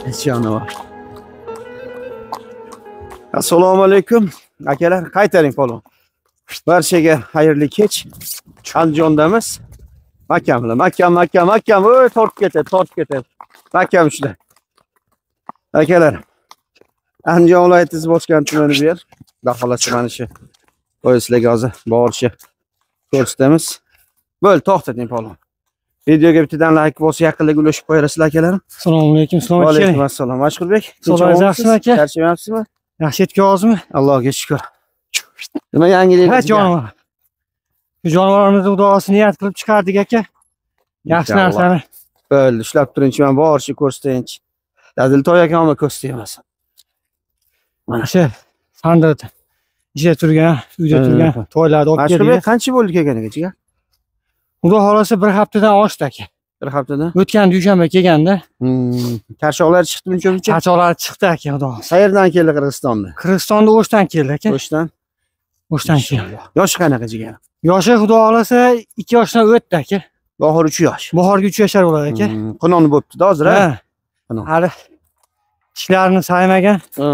Canavar. Assalomu alaykum. Akalar, qaytaring polvon. Barchaga xayrli kech. Andijondamiz. Mahkam. Oy, tortib ketadi. Mahkam ishlar. Akalar, Andijon viloyati Bosgan tumani bu yer. Xudo xolasa mana shu poyezdlarga hozir borishi ko'rsatamiz. Bo'l, to'xtating polvon. Videoga bittadan like bosib, yaqinlarga ulashib qo'yasizlar akalarim. Assalomu alaykum. Va alaykum assalom. Mashhurbek, Sog'ligingiz yaxshimi aka? Charchamayapsizmi? Yaxshi yetkazmi? Allohga shukr. Nima yangilik? Ha, jonivor. Shu jonivorimizni duosini niyat qilib chiqardik aka. Yaxshi narsani. Bo'ldi, ishlab turingchi, men borishi ko'rsatayinchi. Dadil to'y akamni ko'rsatayapman. Mana shu sandiqda ichida turgan, uyda turgan to'ylarni olib keldik. Mashhurbek qancha bo'ldi kelganiga? Xudo xolasa bir haftadan oshdi aka. Bir haftadan? O'tgan dushanba kelganda. Qarshaqlar chiqdimi uncha-muncha? Qarshaqlar chiqdi aka, xudo xolasa. Qayerdan keldi Qirg'izistondan? Qirg'izistonda O'shdan keldi aka. O'shdan keldi. Yoshi qanaqa jigar? Yoshi xudo xolasa 2 yoshdan o'tdi aka. Bahor 3 yosh. Bahorga 3 yoshar bo'ladi aka. Qononi bo'pti-da hozir, ha? Hali ishlarini saymagan.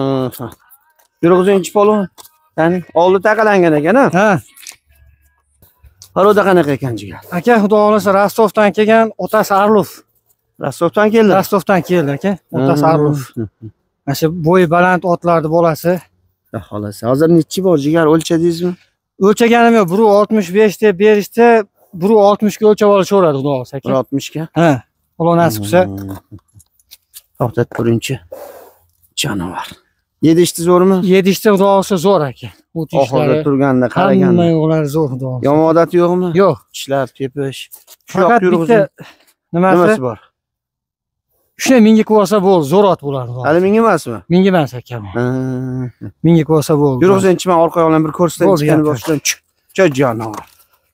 9-chi polvon. Ya'ni oldi taqalangan ekan, ha? Ha. Paroda qanaqa ekan jigar? Aka, xudo xolasa Rostovdan kelgan, otasi Arlov. Rostovdan keldi. Rostovdan keldi aka, otasi Arlov. Mana shu bo'yi baland otlarning bolasi. Xudo xolasa. Hozir nechi bor jigar, o'lchadingizmi? O'lchaganim yo'q, 1.65 deb berishdi, 1.60 ga o'lchab olishaveradi xudo xolasa aka. 1.60 ga? Ha. Xudo nasib qilsa. To'xtat turingchi. Janovar. Yedishti zo'rmi? Yedishti xudo xolasa zo'r aka. Oxirida turganda qaraganda. Hamma yo'qlari zo'r xudo xolasa. Yomon odati yo'qmi? Yo'q. Ishlab, tepish. Faqat bitta nimasi bor? Shuna minga ko'rsa bo'ldi, zo'r ot bo'ladi. Hali minga emasmi? Minga emas aka. Minga ko'rsa bo'ldi. Yurg'izchi, men orqaga bilan bir ko'rsataychi, chiqani boshdan cho janovar.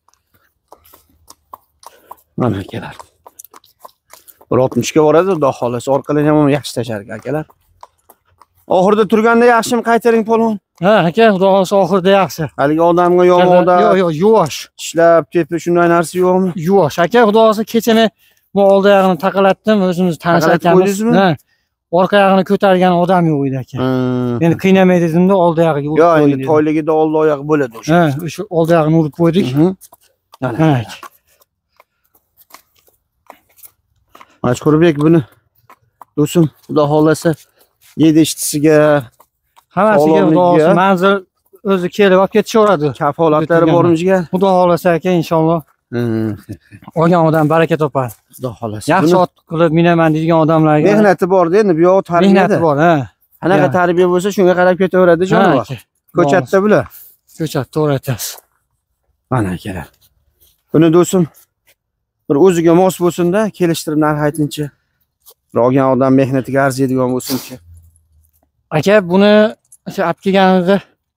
Mana akalar. 1.60 ga boradi, xudo xolasa orqalarni ham yaxshi tashar akalar. Oxirida turganda yaxshimi qaytaring polvon? Ha, aka, xudo xolasa oxirida yaxshi. Haligi odamga yomon odam. Yo'q, yuvosh. Ishlab, tepish shunday narsa yo'qmi? Yuvosh. Aka, xudo xolasa kecha men bu oldi oyog'ini taqalatdim, o'zimiz tanish ekanmiz. Ha. Orqa oyog'ini ko'targan odam yo'q edi aka. Endi qiynamay dedimda oldi oyog'iga urib qo'ydik. Yo'q, endi to'yligida oldi oyoq bo'ladi o'sha. Ha, o'sha oldi oyog'ini urib qo'ydik. Ha. Mashhurbek buni do'stim, xudo xolasa 7-ishtisiga, hammasiga xudo xolasa manzil o'zi kelib olib ketishaveradi. Kafolatlari bormi jigar? Xudo xolasa aka, inshaalloh. Olgan odam baraka topadi. Xudo xolasa. Yaxshi ot qilib minaman deydigan odamlarga mehnati bor-da, endi bu yoq tarbiyada. Mehnati bor, ha. Qanaqa tarbiya bo'lsa, shunga qarab ketaveradi jonivor. Ko'chatda bular. Ko'chat, to'g'ri aytasiz. Mana akalar. Buni do'stim bir o'ziga mos bo'lsin-da, kelishtirib narx aytingchi. Olgan odam mehnatiga arziydigan bo'lsin-chi. Aka, buni o'sha olib kelganimizda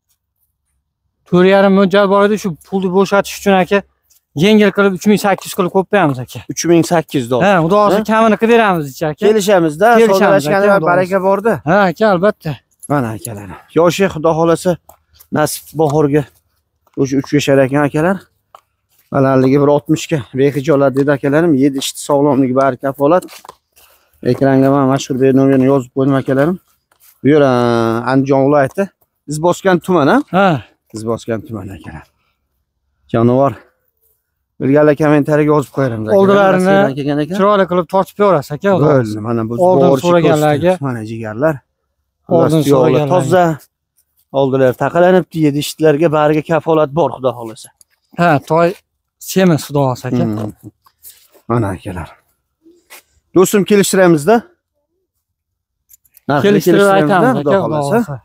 4,5 mo'ljal bor edi, shu pulni bo'shatish uchun aka yengil qilib 3800 qilib qo'yamiz aka. 3800 dollar. Ha, xudo xolasa kamini qilib beramiz aka. Kelishamiz-da, savdolashganda baraka bor-da. Ha, aka, albatta. Mana akalar. Yoshi xudo xolasa nasib bahorga o'sha 3 yashar ekan akalar. Balandligi 1.60 ga behijo oladi dedi akalarim. 7 ishti sog'lomligi bari kafolat. Ekranga men Mashhurbek nomerini yozib qo'ydim akalarim. Bu yer Andijon viloyati Bosgan tumani, ha? Ha. Bosgan tumani akalar. Jonivor. Birgalikda kommentariyaga yozib qo'yaram. Oldilarini chiroyli qilib tortib berasiz aka. Bo'ldi, mana bu oldin so'raganlarga, mana jigarlar. oldin so'raganlar toza. Oldilar taqalanibdi, 7 ishtlarga bariga kafolat bor, xudo xolasa. Ha, toy semiz xudo xolasa aka. Mana akalar. Do'stim kelishtiramiz-da. Kelishtirib aytamiz aka, xudo xolasa.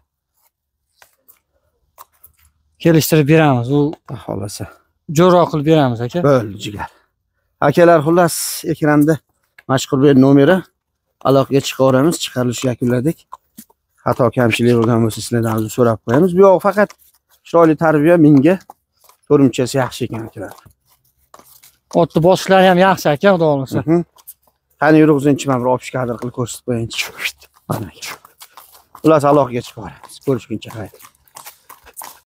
Kelishtirib beramiz, u xolasa. Jo'roq qilib beramiz aka. Bo'ldi jigar. Akalar, xullas ekranda Mashhurbek nomeri aloqaga chiqaveramiz, chiqarilish yakunladik. Xato kamchilik bo'lgan bo'lsa sizlardan uzr so'rab qo'yamiz. Bu yoq faqat chiroyli tarbiya, menga to'rimchasi yaxshi ekan akalar. Otni bosishlari ham yaxshi aka, xudo xolasa. Qani yurg'izchi, men bir opishka qilib ko'rsatib qo'yinchi. Mana. Xullas aloqaga chiqaveramiz. Ko'rishguncha xayr.